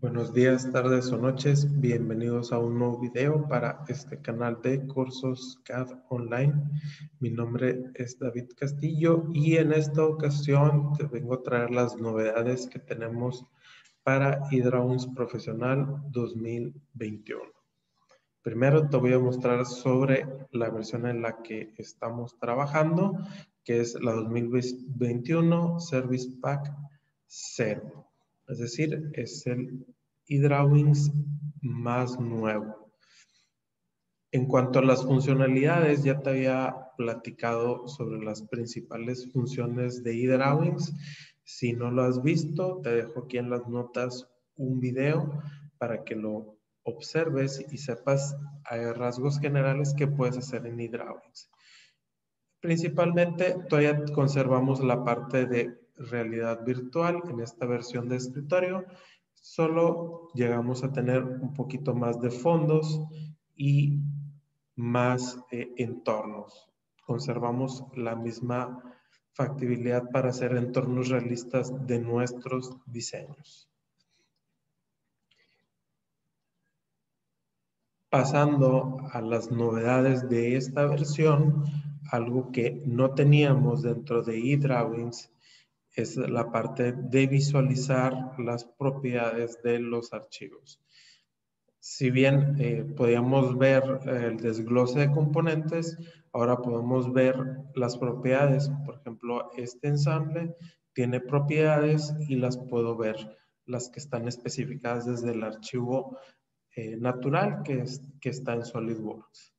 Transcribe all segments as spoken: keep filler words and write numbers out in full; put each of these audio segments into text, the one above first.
Buenos días, tardes o noches. Bienvenidos a un nuevo video para este canal de cursos C A D Online. Mi nombre es David Castillo y en esta ocasión te vengo a traer las novedades que tenemos para eDrawings Profesional dos mil veintiuno. Primero te voy a mostrar sobre la versión en la que estamos trabajando, que es la dos mil veintiuno Service Pack cero. Es decir, es el eDrawings más nuevo. En cuanto a las funcionalidades, ya te había platicado sobre las principales funciones de eDrawings. Si no lo has visto, te dejo aquí en las notas un video para que lo observes y sepas a rasgos generales qué puedes hacer en eDrawings. Principalmente, todavía conservamos la parte de realidad virtual en esta versión de escritorio. Solo llegamos a tener un poquito más de fondos y más eh, entornos. Conservamos la misma factibilidad para hacer entornos realistas de nuestros diseños. Pasando a las novedades de esta versión, algo que no teníamos dentro de eDrawings es la parte de visualizar las propiedades de los archivos. Si bien eh, podíamos ver el desglose de componentes, ahora podemos ver las propiedades. Por ejemplo, este ensamble tiene propiedades y las puedo ver, las que están especificadas desde el archivo eh, natural que, es, que está en SolidWorks.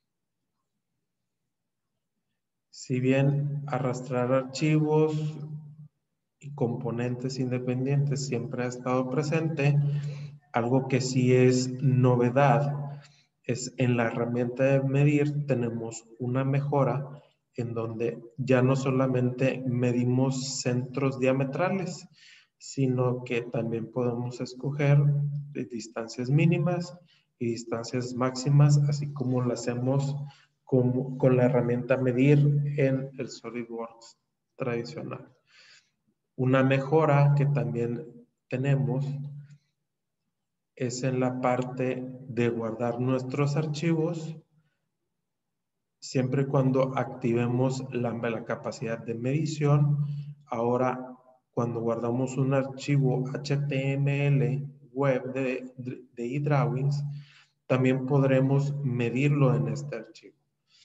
Si bien arrastrar archivos y componentes independientes siempre ha estado presente, algo que sí es novedad es en la herramienta de medir tenemos una mejora en donde ya no solamente medimos centros diametrales, sino que también podemos escoger distancias mínimas y distancias máximas, así como lo hacemos con, con la herramienta medir en el SolidWorks tradicional. Una mejora que también tenemos es en la parte de guardar nuestros archivos, siempre y cuando activemos la, la capacidad de medición. Ahora, cuando guardamos un archivo H T M L web de, de, de eDrawings, también podremos medirlo en este archivo.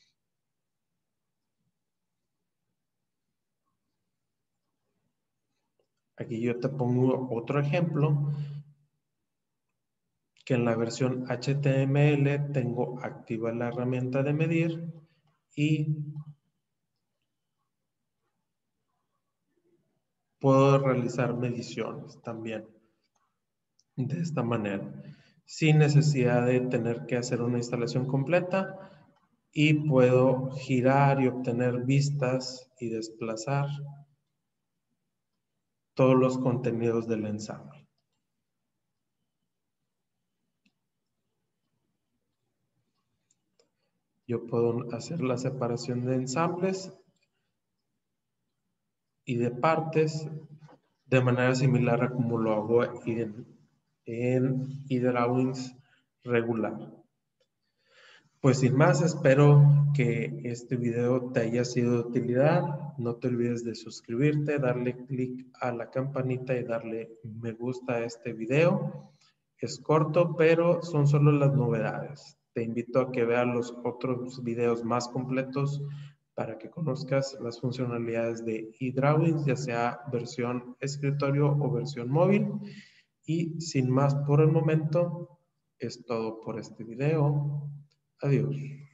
Aquí yo te pongo otro ejemplo, que en la versión H T M L tengo activa la herramienta de medir y puedo realizar mediciones también de esta manera, sin necesidad de tener que hacer una instalación completa, y puedo girar y obtener vistas y desplazar todos los contenidos del ensamble. Yo puedo hacer la separación de ensambles y de partes de manera similar a como lo hago en, en eDrawings regular. Pues sin más, espero que este video te haya sido de utilidad. No te olvides de suscribirte, darle clic a la campanita y darle me gusta a este video. Es corto, pero son solo las novedades. Te invito a que veas los otros videos más completos para que conozcas las funcionalidades de eDrawings, ya sea versión escritorio o versión móvil. Y sin más por el momento, es todo por este video. Adiós.